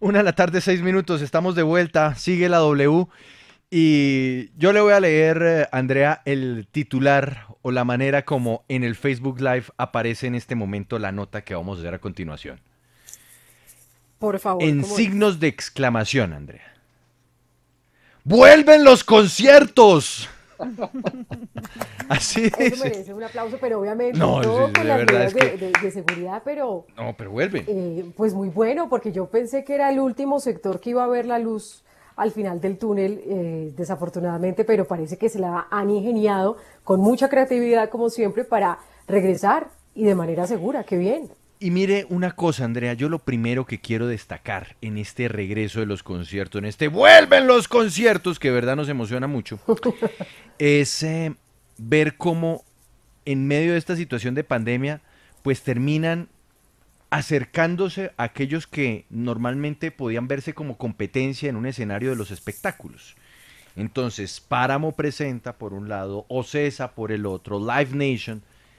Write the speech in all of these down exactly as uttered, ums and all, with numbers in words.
Una de la tarde, seis minutos, estamos de vuelta, sigue la W y yo le voy a leer, eh, Andrea, el titular o la manera como en el Facebook Live aparece en este momento la nota que vamos a hacer a continuación. Por favor, En ¿cómo es? signos de exclamación, Andrea. ¡Vuelven los conciertos! Así Eso dice. merece un aplauso, pero obviamente No, sí, todo con de las verdad medidas es que... de, de- de seguridad, pero No, pero vuelven. eh, pues muy bueno, porque yo pensé que era el último sector que iba a ver la luz al final del túnel, eh, desafortunadamente, pero parece que se la han ingeniado con mucha creatividad, como siempre, para regresar y de manera segura. ¡Qué bien! Y mire una cosa, Andrea, yo lo primero que quiero destacar en este regreso de los conciertos, en este vuelven los conciertos, que de verdad nos emociona mucho, es eh, ver cómo en medio de esta situación de pandemia, pues terminan acercándose a aquellos que normalmente podían verse como competencia en un escenario de los espectáculos. Entonces, Páramo presenta por un lado, Ocesa por el otro, Live Nation,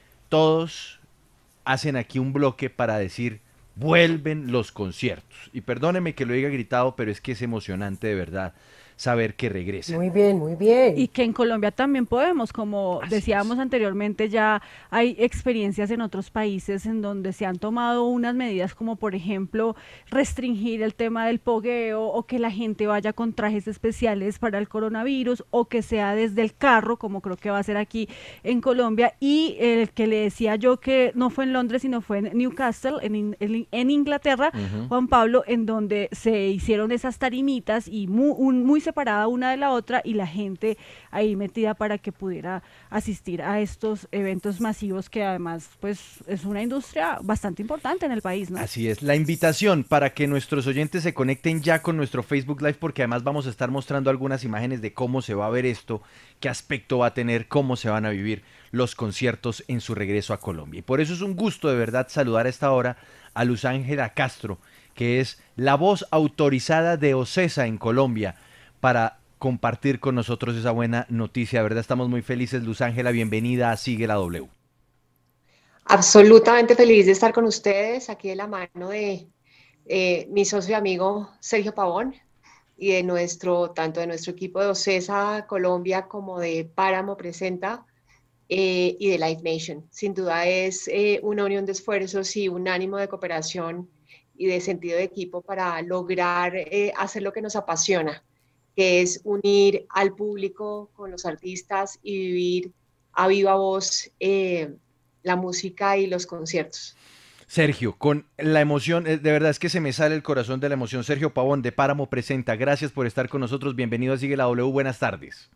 todos hacen aquí un bloque para decir, vuelven los conciertos. Y perdóneme que lo haya gritado, pero es que es emocionante de verdad saber que regresan. Muy bien, muy Y bien. que en Colombia también podemos, como Así es. decíamos anteriormente, ya hay experiencias en otros países en donde se han tomado unas medidas como por ejemplo restringir el tema del pogueo o que la gente vaya con trajes especiales para el coronavirus o que sea desde el carro, como creo que va a ser aquí en Colombia. Y el que le decía yo que no fue en Londres, sino fue en Newcastle, en, en, en Inglaterra, Ujú. Juan Pablo, en donde se hicieron esas tarimitas y muy, un, muy separada una de la otra y la gente ahí metida para que pudiera asistir a estos eventos masivos que además pues es una industria bastante importante en el país, ¿no? Así es, la invitación para que nuestros oyentes se conecten ya con nuestro Facebook Live porque además vamos a estar mostrando algunas imágenes de cómo se va a ver esto, qué aspecto va a tener, cómo se van a vivir los conciertos en su regreso a Colombia. Y por eso es un gusto de verdad saludar a esta hora a Luz Ángela Castro, que es la voz autorizada de Ocesa en Colombia, para compartir con nosotros esa buena noticia. De verdad estamos muy felices. Luz Ángela, bienvenida a Sigue la W. Absolutamente feliz de estar con ustedes, aquí de la mano de eh, mi socio y amigo Sergio Pavón y de nuestro, tanto de nuestro equipo de OCESA Colombia como de Páramo Presenta eh, y de Live Nation. Sin duda es eh, una unión de esfuerzos y un ánimo de cooperación y de sentido de equipo para lograr eh, hacer lo que nos apasiona, que es unir al público con los artistas y vivir a viva voz eh, la música y los conciertos. Sergio, con la emoción, eh, de verdad es que se me sale el corazón de la emoción. Sergio Pavón de Páramo Presenta, gracias por estar con nosotros. Bienvenido a Sigue la W. Buenas tardes.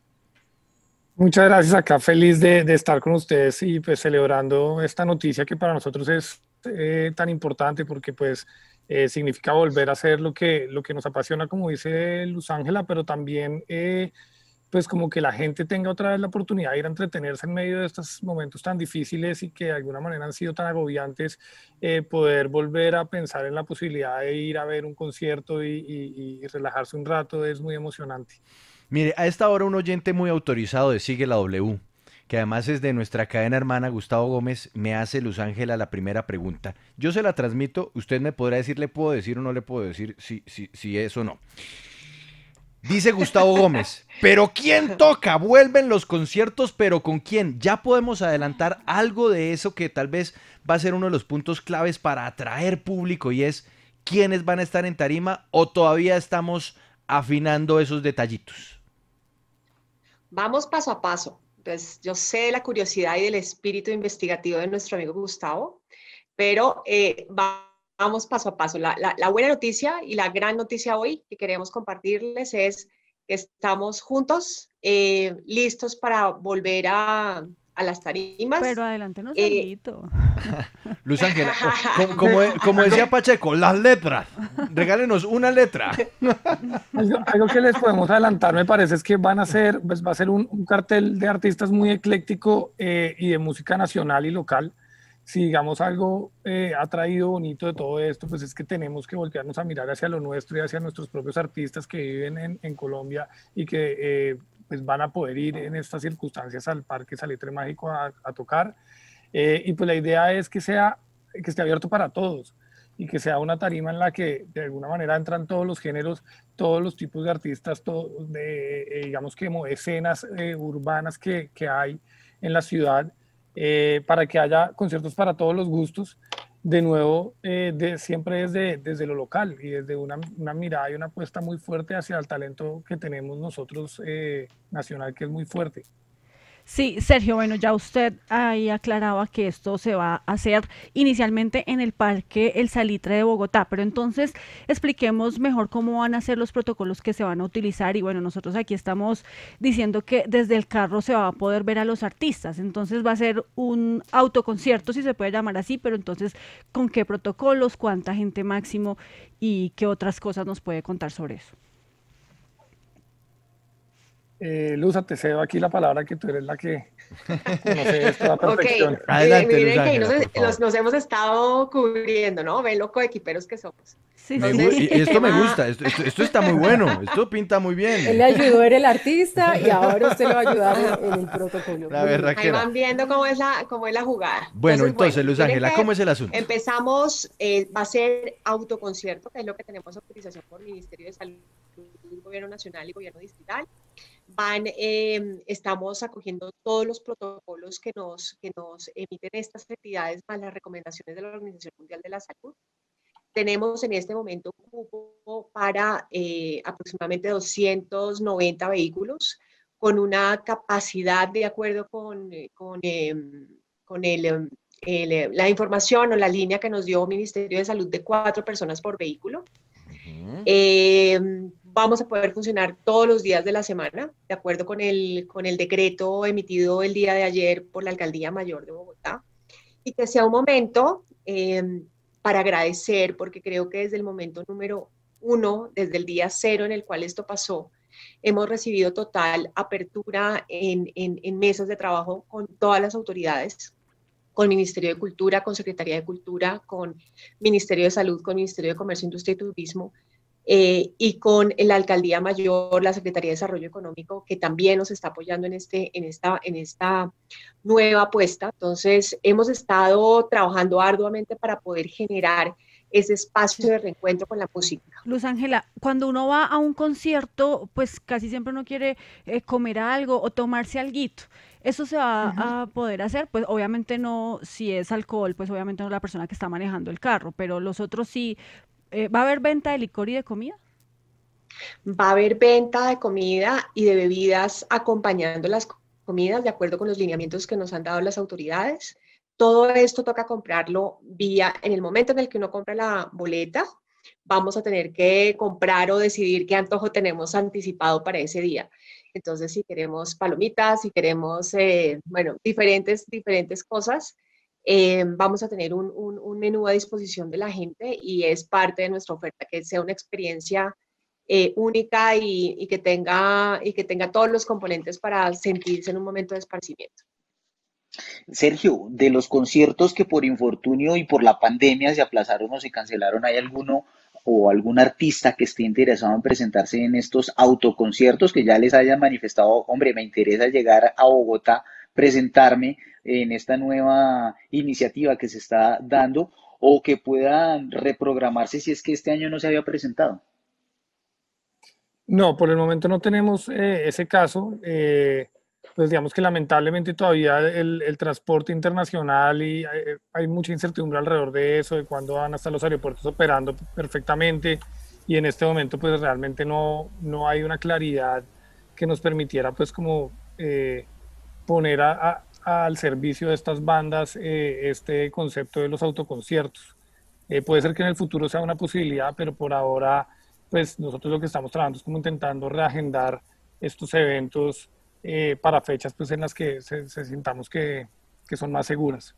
Muchas gracias, acá feliz de, de estar con ustedes y pues celebrando esta noticia que para nosotros es eh, tan importante porque pues eh, significa volver a hacer lo que, lo que nos apasiona, como dice Luz Ángela, pero también eh, pues como que la gente tenga otra vez la oportunidad de ir a entretenerse en medio de estos momentos tan difíciles y que de alguna manera han sido tan agobiantes, eh, poder volver a pensar en la posibilidad de ir a ver un concierto y, y, y relajarse un rato es muy emocionante. Mire, a esta hora un oyente muy autorizado de Sigue la W, que además es de nuestra cadena hermana Gustavo Gómez, me hace Luz Ángela la primera pregunta. Yo se la transmito, usted me podrá decir, le puedo decir o no le puedo decir si, si, si es o no. Dice Gustavo Gómez, pero ¿quién toca? Vuelven los conciertos, pero ¿con quién? Ya podemos adelantar algo de eso que tal vez va a ser uno de los puntos claves para atraer público y es quiénes van a estar en tarima o todavía estamos afinando esos detallitos. Vamos paso a paso. Entonces, yo sé de la curiosidad y del espíritu investigativo de nuestro amigo Gustavo, pero eh, vamos paso a paso. La, la, la, buena noticia y la gran noticia hoy que queremos compartirles es que estamos juntos, eh, listos para volver a, a las tarimas. Pero adelántenos Eh, alguito. Luz Ángela, co- co- como, como decía Pacheco, las letras. Regálenos una letra. Algo, algo que les podemos adelantar, me parece, es que van a ser, pues va a ser un, un cartel de artistas muy ecléctico eh, y de música nacional y local. Si digamos algo eh, ha traído bonito de todo esto, pues es que tenemos que voltearnos a mirar hacia lo nuestro y hacia nuestros propios artistas que viven en, en Colombia y que eh, pues van a poder ir en estas circunstancias al Parque Salitre Mágico a, a tocar. Eh, y pues la idea es que sea, que esté abierto para todos. y que sea una tarima en la que de alguna manera entran todos los géneros, todos los tipos de artistas, todo, de, eh, digamos que como escenas eh, urbanas que, que hay en la ciudad, eh, para que haya conciertos para todos los gustos, de nuevo, eh, de, siempre desde, desde lo local y desde una, una mirada y una apuesta muy fuerte hacia el talento que tenemos nosotros eh, nacional, que es muy fuerte. Sí, Sergio, bueno, ya usted ahí aclaraba que esto se va a hacer inicialmente en el Parque El Salitre de Bogotá, pero entonces expliquemos mejor cómo van a ser los protocolos que se van a utilizar y bueno, nosotros aquí estamos diciendo que desde el carro se va a poder ver a los artistas, entonces va a ser un autoconcierto, si se puede llamar así, pero entonces, ¿con qué protocolos, cuánta gente máximo y qué otras cosas nos puede contar sobre eso? Eh, Luza, te cedo aquí la palabra, que tú eres la que conoce esto a la perfección. Ok, Adelante, miren Luz que ahí Ángela, nos, por favor. nos, nos hemos estado cubriendo, ¿no? Ven lo coequiperos que somos. Sí, Me sí, gu- sí. y esto me tema- gusta, esto, esto- esto está muy bueno, esto pinta muy Él bien. le ayudó, era el artista y ahora usted le va a ayudar en, en el protocolo. La Muy bien. verdad Ahí que van era. viendo cómo es la, cómo es la jugada. Bueno, entonces, Luz miren Ángela, que ¿cómo es el asunto? Empezamos, eh, va a ser autoconcierto, que es lo que tenemos autorización por Ministerio de Salud, Gobierno Nacional y Gobierno Distrital. Van, eh, estamos acogiendo todos los protocolos que nos, que nos emiten estas entidades, más las recomendaciones de la Organización Mundial de la Salud. Tenemos en este momento un cupo para eh, aproximadamente doscientos noventa vehículos, con una capacidad, de acuerdo con, con, eh, con el, el, la información o la línea que nos dio el Ministerio de Salud, de cuatro personas por vehículo. Ujú. Eh, vamos a poder funcionar todos los días de la semana, de acuerdo con el, con el decreto emitido el día de ayer por la Alcaldía Mayor de Bogotá, y que sea un momento eh, para agradecer, porque creo que desde el momento número uno, desde el día cero en el cual esto pasó, hemos recibido total apertura en, en, en mesas de trabajo con todas las autoridades, con Ministerio de Cultura, con Secretaría de Cultura, con Ministerio de Salud, con Ministerio de Comercio, Industria y Turismo, eh, y con la Alcaldía Mayor, la Secretaría de Desarrollo Económico, que también nos está apoyando en, este, en, esta, en esta nueva apuesta. Entonces, hemos estado trabajando arduamente para poder generar ese espacio de reencuentro con la música. Luz Ángela, cuando uno va a un concierto, pues casi siempre uno quiere eh, comer algo o tomarse alguito. ¿Eso se va Ujú. a poder hacer? Pues obviamente no, si es alcohol, pues obviamente no la persona que está manejando el carro, pero los otros sí. Eh, ¿va a haber venta de licor y de comida? Va a haber venta de comida y de bebidas acompañando las comidas, de acuerdo con los lineamientos que nos han dado las autoridades. Todo esto toca comprarlo vía, en el momento en el que uno compra la boleta, vamos a tener que comprar o decidir qué antojo tenemos anticipado para ese día. Entonces, si queremos palomitas, si queremos, eh, bueno, diferentes, diferentes cosas, eh, vamos a tener un, un, un menú a disposición de la gente, y es parte de nuestra oferta, que sea una experiencia eh, única y, y, que tenga, y que tenga todos los componentes para sentirse en un momento de esparcimiento. Sergio, de los conciertos que por infortunio y por la pandemia se aplazaron o se cancelaron, ¿hay alguno o algún artista que esté interesado en presentarse en estos autoconciertos, que ya les hayan manifestado, hombre, me interesa llegar a Bogotá, presentarme en esta nueva iniciativa que se está dando, o que puedan reprogramarse si es que este año no se había presentado? No, por el momento no tenemos eh, ese caso. Eh, pues digamos que lamentablemente todavía el, el transporte internacional, y eh, hay mucha incertidumbre alrededor de eso, de cuándo van a estar los aeropuertos operando perfectamente, y en este momento pues realmente no, no hay una claridad que nos permitiera pues como eh, poner a, a, al servicio de estas bandas eh, este concepto de los autoconciertos. Eh, puede ser que en el futuro sea una posibilidad, pero por ahora pues nosotros lo que estamos trabajando es como intentando reagendar estos eventos eh, para fechas pues en las que se, se sintamos que, que son más seguras.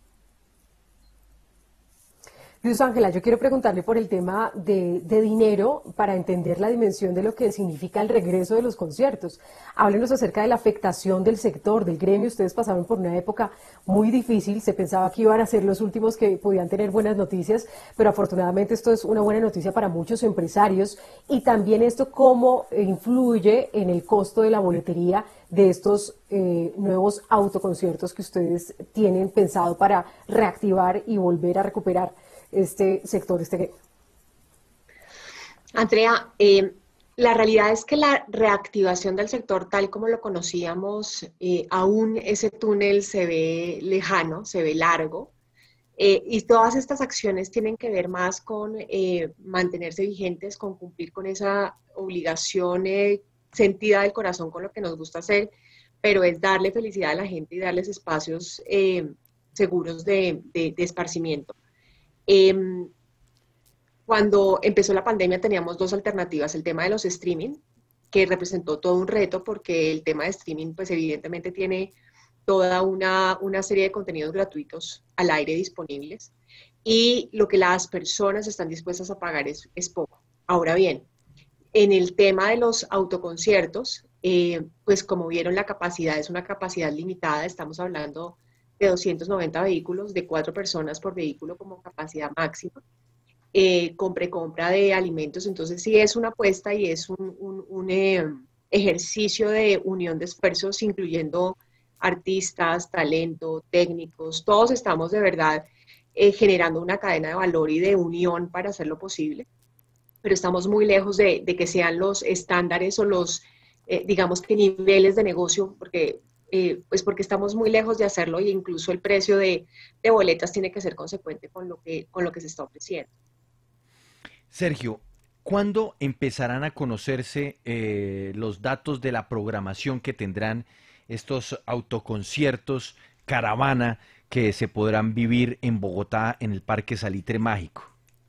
Luz Ángela, yo quiero preguntarle por el tema de, de dinero para entender la dimensión de lo que significa el regreso de los conciertos. Háblenos acerca de la afectación del sector, del gremio. Ustedes pasaron por una época muy difícil, se pensaba que iban a ser los últimos que podían tener buenas noticias, pero afortunadamente esto es una buena noticia para muchos empresarios, y también esto cómo influye en el costo de la boletería de estos eh, nuevos autoconciertos que ustedes tienen pensado para reactivar y volver a recuperar este sector, este gremio. Andrea, eh, la realidad es que la reactivación del sector tal como lo conocíamos, eh, aún ese túnel se ve lejano, se ve largo, eh, y todas estas acciones tienen que ver más con eh, mantenerse vigentes, con cumplir con esa obligación eh, sentida del corazón con lo que nos gusta hacer, pero es darle felicidad a la gente y darles espacios eh, seguros de, de, de esparcimiento. Eh, Cuando empezó la pandemia teníamos dos alternativas, el tema de los streaming, que representó todo un reto porque el tema de streaming pues evidentemente tiene toda una, una serie de contenidos gratuitos al aire disponibles y lo que las personas están dispuestas a pagar es, es poco. Ahora bien, en el tema de los autoconciertos, eh, pues como vieron la capacidad es una capacidad limitada, estamos hablando de doscientos noventa vehículos, de cuatro personas por vehículo como capacidad máxima. Eh, con precompra de alimentos, entonces sí es una apuesta y es un, un, un eh, ejercicio de unión de esfuerzos, incluyendo artistas, talento, técnicos, todos estamos de verdad eh, generando una cadena de valor y de unión para hacerlo posible, pero estamos muy lejos de, de que sean los estándares o los, eh, digamos que niveles de negocio, porque, eh, pues porque estamos muy lejos de hacerlo e incluso el precio de, de boletas tiene que ser consecuente con lo que, con lo que se está ofreciendo. Sergio, ¿cuándo empezarán a conocerse eh, los datos de la programación que tendrán estos autoconciertos caravana que se podrán vivir en Bogotá en el Parque Salitre Mágico?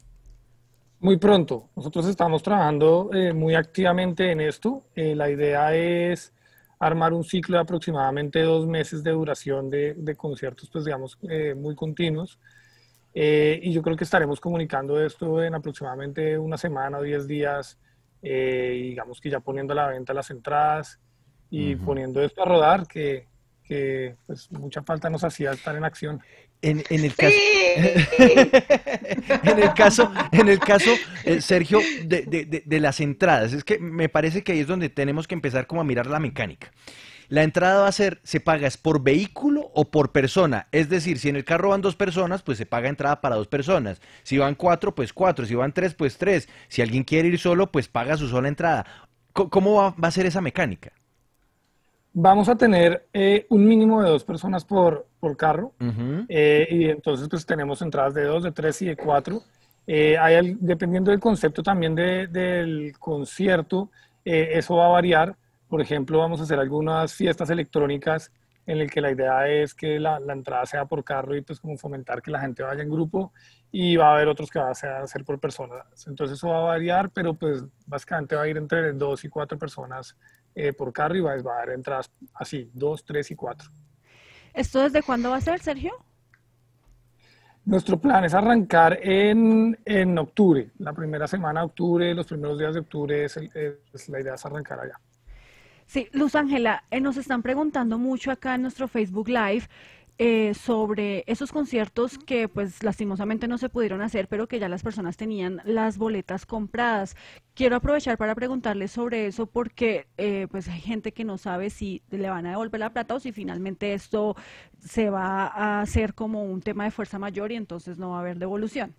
Muy pronto. Nosotros estamos trabajando eh, muy activamente en esto. Eh, la idea es armar un ciclo de aproximadamente dos meses de duración de, de conciertos, pues digamos, eh, muy continuos. Eh, y yo creo que estaremos comunicando esto en aproximadamente una semana o diez días, eh, y digamos que ya poniendo a la venta las entradas y uh-huh. poniendo esto a rodar, que, que pues mucha falta nos hacía estar en acción. En, en el caso, en el caso, en el caso eh, Sergio, de, de, de, de las entradas, es que me parece que ahí es donde tenemos que empezar como a mirar la mecánica. La entrada va a ser, ¿se paga es por vehículo o por persona? Es decir, si en el carro van dos personas, pues se paga entrada para dos personas. Si van cuatro, pues cuatro. Si van tres, pues tres. Si alguien quiere ir solo, pues paga su sola entrada. ¿Cómo va, va a ser esa mecánica? Vamos a tener eh, un mínimo de dos personas por, por carro. Uh-huh. eh, y entonces pues tenemos entradas de dos, de tres y de cuatro. Eh, hay el, dependiendo del concepto también de, del concierto, eh, eso va a variar. Por ejemplo, vamos a hacer algunas fiestas electrónicas en el que la idea es que la, la entrada sea por carro y pues como fomentar que la gente vaya en grupo, y va a haber otros que van a ser por personas. Entonces eso va a variar, pero pues básicamente va a ir entre dos y cuatro personas eh, por carro, y va, va a haber entradas así, dos, tres y cuatro. ¿Esto desde cuándo va a ser, Sergio? Nuestro plan es arrancar en, en octubre, la primera semana de octubre, los primeros días de octubre, es, el, es la idea es arrancar allá. Sí, Luz Ángela, eh, nos están preguntando mucho acá en nuestro Facebook Live eh, sobre esos conciertos que pues lastimosamente no se pudieron hacer, pero que ya las personas tenían las boletas compradas. Quiero aprovechar para preguntarles sobre eso porque eh, pues hay gente que no sabe si le van a devolver la plata o si finalmente esto se va a hacer como un tema de fuerza mayor y entonces no va a haber devolución.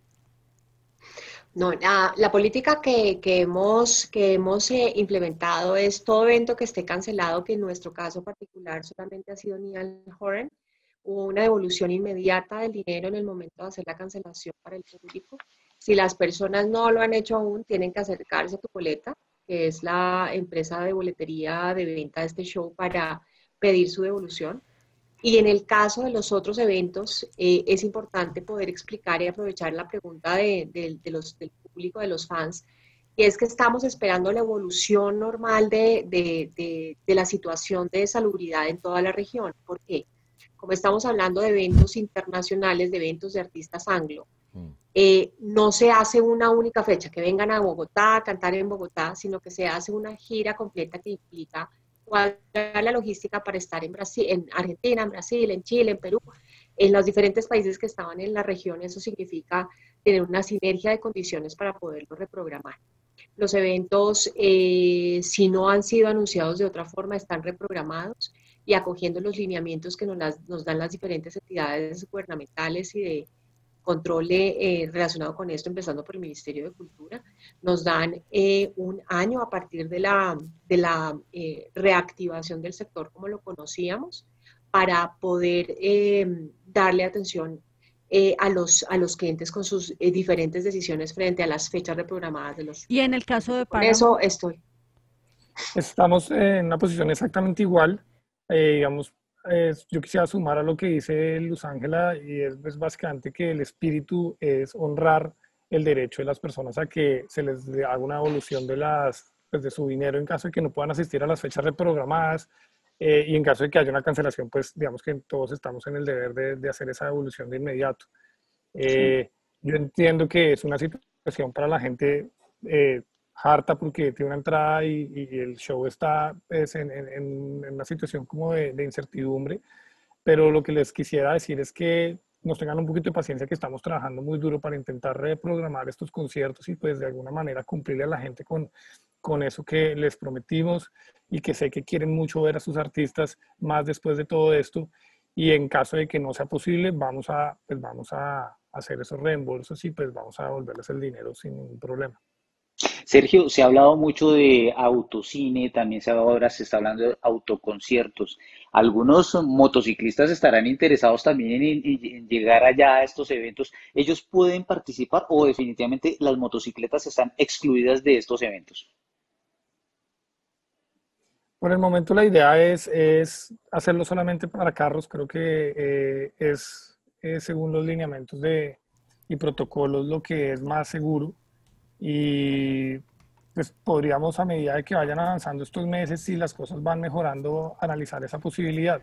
No, la, la política que, que hemos, que hemos eh, implementado es todo evento que esté cancelado, que en nuestro caso particular solamente ha sido Niall Horan, hubo una devolución inmediata del dinero en el momento de hacer la cancelación para el público. Si las personas no lo han hecho aún, tienen que acercarse a Tu Boleta, que es la empresa de boletería de venta de este show, para pedir su devolución. Y en el caso de los otros eventos, eh, es importante poder explicar y aprovechar la pregunta de, de, de los, del público, de los fans, y es que estamos esperando la evolución normal de, de, de, de la situación de salubridad en toda la región. ¿Por qué? Como estamos hablando de eventos internacionales, de eventos de artistas anglo, eh, no se hace una única fecha, que vengan a Bogotá a cantar en Bogotá, sino que se hace una gira completa que implica cuadrar la logística para estar en Brasil, en Argentina, en Brasil, en Chile, en Perú, en los diferentes países que estaban en la región. Eso significa tener una sinergia de condiciones para poderlo reprogramar. Los eventos, eh, si no han sido anunciados de otra forma, están reprogramados y acogiendo los lineamientos que nos, las, nos dan las diferentes entidades gubernamentales y de, control eh, relacionado con esto, empezando por el Ministerio de Cultura, nos dan eh, un año a partir de la, de la eh, reactivación del sector como lo conocíamos, para poder eh, darle atención eh, a, los, a los clientes con sus eh, diferentes decisiones frente a las fechas reprogramadas de los... Y en el caso de Por Páramo, eso estoy. Estamos en una posición exactamente igual. Eh, digamos, eh, yo quisiera sumar a lo que dice Luz Ángela, y es pues, básicamente que el espíritu es honrar el derecho de las personas a que se les haga una evolución de, las, pues, de su dinero en caso de que no puedan asistir a las fechas reprogramadas, eh, y en caso de que haya una cancelación, pues digamos que todos estamos en el deber de, de hacer esa evolución de inmediato. Eh, yo entiendo que es una situación para la gente eh, harta porque tiene una entrada y, y el show está pues, en, en, en una situación como de, de incertidumbre, pero lo que les quisiera decir es que nos tengan un poquito de paciencia, que estamos trabajando muy duro para intentar reprogramar estos conciertos y pues de alguna manera cumplirle a la gente con, con eso que les prometimos, y que sé que quieren mucho ver a sus artistas más después de todo esto, y en caso de que no sea posible vamos a, pues vamos a hacer esos reembolsos y pues vamos a devolverles el dinero sin ningún problema. Sergio, se ha hablado mucho de autocine, también se ahora se está hablando de autoconciertos. Algunos motociclistas estarán interesados también en, en- en llegar allá a estos eventos. ¿Ellos pueden participar o definitivamente las motocicletas están excluidas de estos eventos? Por el momento la idea es, es hacerlo solamente para carros. Creo que eh, es, eh, según los lineamientos de, y protocolos, lo que es más seguro. Y pues podríamos, a medida de que vayan avanzando estos meses, si las cosas van mejorando, analizar esa posibilidad.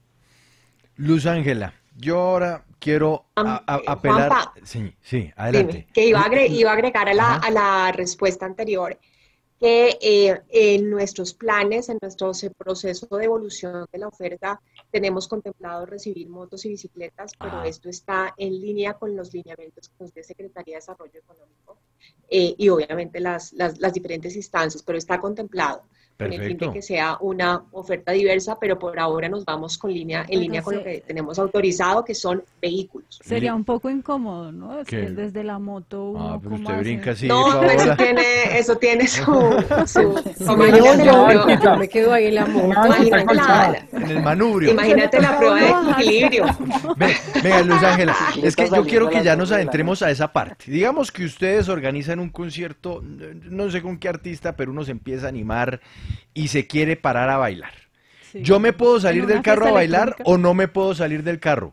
Luz Ángela, yo ahora quiero a- Am- a- eh, apelar. Juanpa, Sí, sí, dime, adelante. que iba a, Lu- agre- Lu- iba a agregar a la, Ajá. a la respuesta anterior que eh, en nuestros planes, en nuestro se- proceso de evolución de la oferta, tenemos contemplado recibir motos y bicicletas, pero Ah, esto está en línea con los lineamientos que nos dé Secretaría de Desarrollo Económico eh, y obviamente las, las, las diferentes instancias, pero está contemplado con el fin de perfecto. que sea una oferta diversa, pero por ahora nos vamos con línea, en pero línea con lo que se, tenemos autorizado, que son vehículos. sería Mire, un poco incómodo, ¿no? Es que que. desde la moto Ah, uno pero cómo usted brinca hace. así, No, eso Paola. tiene, eso tiene su, su, Si me imagínate la yo, prueba, yo me quedo ahí en la Una moto. banquita imagínate la, colchada. la- En el manubrio. Se le imagínate la toca a prueba uno de bajarse equilibrio. de la moto. Ve- Venga, Luz Ángela, es Bicicleta que yo quiero saliendo a que las ya nos doce de la adentremos noche. a esa parte. Digamos que ustedes organizan un concierto, no sé con qué artista, pero uno se empieza a animar y se quiere parar a bailar. ¿Yo Sí. me puedo En salir del una carro fiesta a bailar electrónica. o no me puedo salir del carro?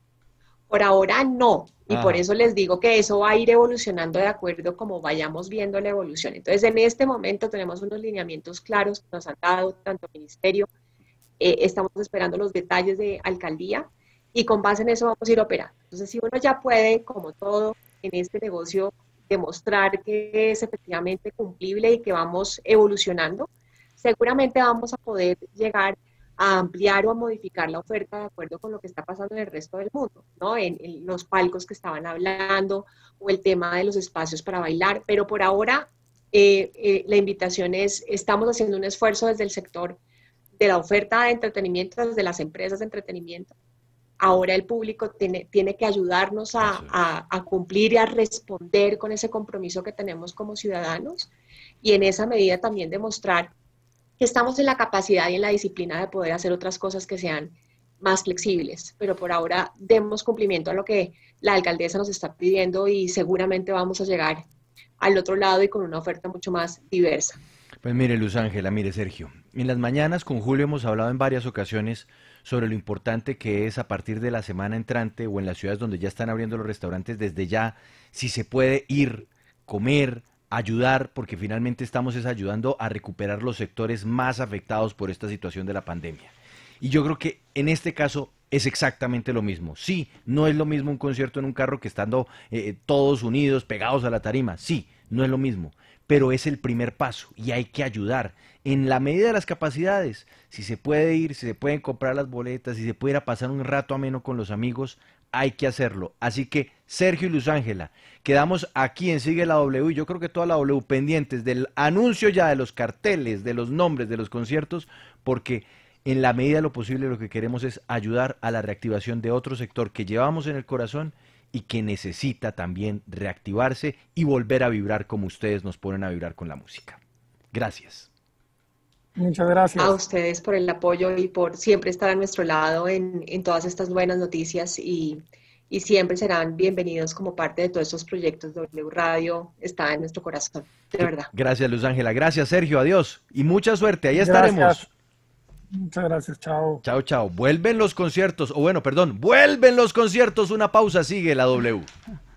Por ahora no, y por Ajá. eso les digo que eso va a ir evolucionando de acuerdo como vayamos viendo la evolución. Entonces, en este momento tenemos unos lineamientos claros que nos han dado tanto el Ministerio, eh, estamos esperando los detalles de alcaldía y con base en eso vamos a ir operando. Entonces, si uno ya puede, como todo en este negocio, demostrar que es efectivamente cumplible y que vamos evolucionando, seguramente vamos a poder llegar a ampliar o a modificar la oferta de acuerdo con lo que está pasando en el resto del mundo, ¿no? En, en los palcos que estaban hablando o el tema de los espacios para bailar, pero por ahora eh, eh, la invitación es, estamos haciendo un esfuerzo desde el sector de la oferta de entretenimiento, desde las empresas de entretenimiento. Ahora el público tiene, tiene que ayudarnos a, Eso es. a, a cumplir y a responder con ese compromiso que tenemos como ciudadanos y en esa medida también demostrar que estamos en la capacidad y en la disciplina de poder hacer otras cosas que sean más flexibles, pero por ahora demos cumplimiento a lo que la alcaldesa nos está pidiendo y seguramente vamos a llegar al otro lado y con una oferta mucho más diversa. Pues mire, Luz Ángela, mire, Sergio. En las mañanas con Julio hemos hablado en varias ocasiones sobre lo importante que es a partir de la semana entrante o en las ciudades donde ya están abriendo los restaurantes desde ya, si se puede ir, comer, ayudar, porque finalmente estamos es ayudando a recuperar los sectores más afectados por esta situación de la pandemia. Y yo creo que en este caso es exactamente lo mismo. Sí, no es lo mismo un concierto en un carro que estando eh, todos unidos, pegados a la tarima. Sí, no es lo mismo, pero es el primer paso y hay que ayudar en la medida de las capacidades. Si se puede ir, si se pueden comprar las boletas, si se puede ir a pasar un rato ameno con los amigos, hay que hacerlo. Así que Sergio y Luz Ángela, quedamos aquí en Sigue la W y yo creo que toda la W pendientes del anuncio ya de los carteles, de los nombres de los conciertos, porque en la medida de lo posible lo que queremos es ayudar a la reactivación de otro sector que llevamos en el corazón y que necesita también reactivarse y volver a vibrar como ustedes nos ponen a vibrar con la música. Gracias. Muchas gracias. A ustedes por el apoyo y por siempre estar a nuestro lado en, en todas estas buenas noticias y, y siempre serán bienvenidos como parte de todos estos proyectos. W Radio está en nuestro corazón, de verdad. Gracias, Luz Ángela. Gracias, Sergio. Adiós. Y mucha suerte. Ahí Gracias. estaremos. Muchas gracias. Chao. Chao, chao. Vuelven los conciertos. O bueno, perdón. Vuelven los conciertos. Una pausa. Sigue la W.